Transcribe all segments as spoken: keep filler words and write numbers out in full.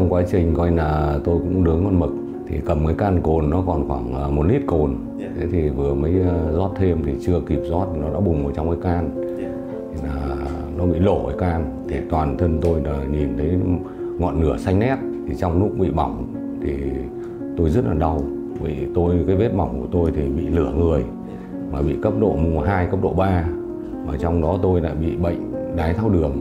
trong quá trình coi là tôi cũng nướng con mực thì cầm cái can cồn nó còn khoảng một lít cồn. Yeah. Thế thì vừa mới rót thêm thì chưa kịp rót nó đã bùng vào trong cái can. Yeah. Thì là nó bị lổ cái can. Thì toàn thân tôi là nhìn thấy ngọn lửa xanh nét. Thì trong lúc bị bỏng thì tôi rất là đau. Vì tôi cái vết bỏng của tôi thì bị lửa người mà bị cấp độ mùa hai, cấp độ ba. Mà trong đó tôi lại bị bệnh đái tháo đường.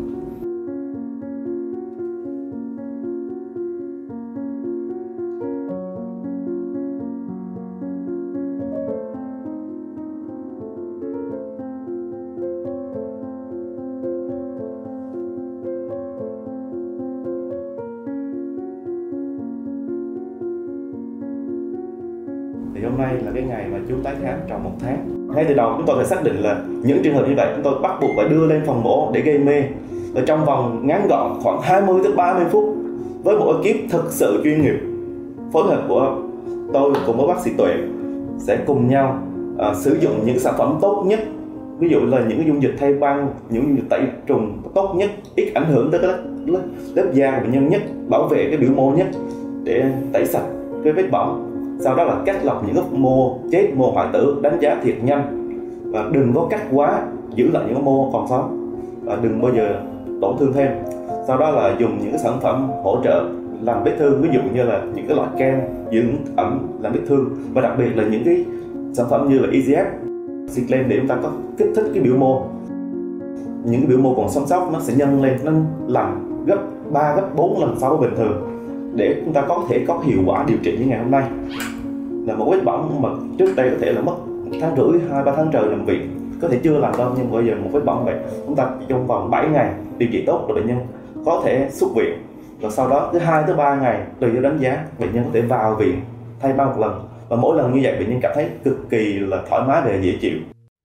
Thì hôm nay là cái ngày mà chú tái khám trong một tháng. Ngay từ đầu chúng tôi phải xác định là những trường hợp như vậy chúng tôi bắt buộc phải đưa lên phòng mổ để gây mê. Và trong vòng ngắn gọn khoảng hai mươi tới ba mươi phút với một ekip thực sự chuyên nghiệp, phối hợp của tôi cùng với bác sĩ Tuệ sẽ cùng nhau uh, sử dụng những sản phẩm tốt nhất. Ví dụ là những cái dung dịch thay băng, những dung dịch tẩy trùng tốt nhất, ít ảnh hưởng tới cái lớp, lớp, lớp da của bệnh nhân nhất, bảo vệ cái biểu mô nhất để tẩy sạch cái vết bỏng. Sau đó là cắt lọc những cái mô chết, mô hoại tử, đánh giá thiệt nhanh và đừng có cắt quá, giữ lại những cái mô còn sót và đừng bao giờ tổn thương thêm. Sau đó là dùng những cái sản phẩm hỗ trợ làm vết thương, ví dụ như là những cái loại kem dưỡng ẩm làm vết thương, và đặc biệt là những cái sản phẩm như là e giê ép xịt lên để chúng ta có kích thích cái biểu mô. Những cái biểu mô còn sống sót nó sẽ nhân lên, nó làm gấp ba, gấp bốn lần so với bình thường để chúng ta có thể có hiệu quả điều trị như ngày hôm nay. Là một vết bỏng mà trước đây có thể là mất tháng rưỡi, hai ba tháng trời nằm viện có thể chưa làm đâu, nhưng bây giờ một vết bỏng vậy chúng ta trong vòng bảy ngày điều trị tốt rồi bệnh nhân có thể xuất viện, và sau đó thứ hai tới ba ngày tùy theo đánh giá bệnh nhân có thể vào viện thay băng một lần, và mỗi lần như vậy bệnh nhân cảm thấy cực kỳ là thoải mái và dễ chịu.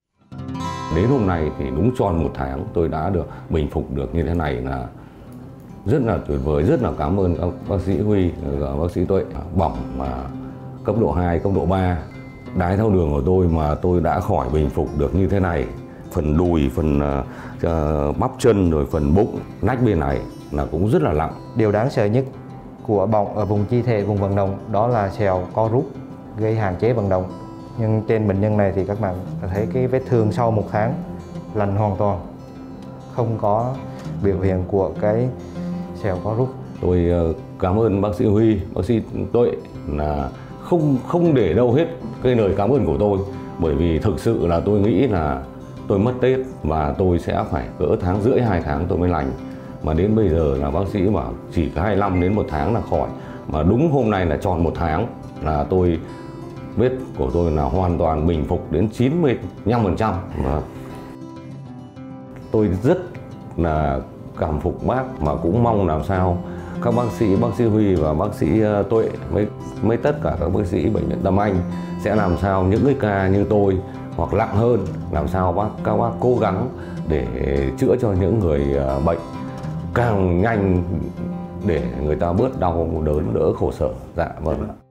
Đến hôm nay thì đúng tròn một tháng tôi đã được bình phục được như thế này là rất là tuyệt vời. Rất là cảm ơn các bác sĩ Huy và bác sĩ Tuệ. Bỏng mà cấp độ hai, cấp độ ba, đái tháo đường của tôi mà tôi đã khỏi bình phục được như thế này. Phần đùi, phần uh, bắp chân, rồi phần bụng, nách bên này là cũng rất là nặng. Điều đáng sợ nhất của bỏng ở vùng chi thể, vùng vận động đó là sẹo co rút gây hạn chế vận động. Nhưng trên bệnh nhân này thì các bạn thấy cái vết thương sau một tháng lành hoàn toàn, không có biểu hiện của cái sẹo có rút. Tôi cảm ơn bác sĩ Huy, bác sĩ Tuệ là không không để đâu hết cái lời cảm ơn của tôi, bởi vì thực sự là tôi nghĩ là tôi mất Tết và tôi sẽ phải cỡ tháng rưỡi, hai tháng tôi mới lành, mà đến bây giờ là bác sĩ bảo chỉ hai mươi lăm đến một tháng là khỏi, mà đúng hôm nay là tròn một tháng là tôi vết của tôi là hoàn toàn bình phục đến chín mươi lăm phần trăm. Tôi rất là cảm phục bác, mà cũng mong làm sao các bác sĩ, bác sĩ Huy và bác sĩ Tuệ với, với tất cả các bác sĩ bệnh viện Tâm Anh sẽ làm sao những cái ca như tôi hoặc nặng hơn, làm sao bác các bác cố gắng để chữa cho những người bệnh càng nhanh để người ta bớt đau đớn, đỡ khổ sở. Dạ vâng.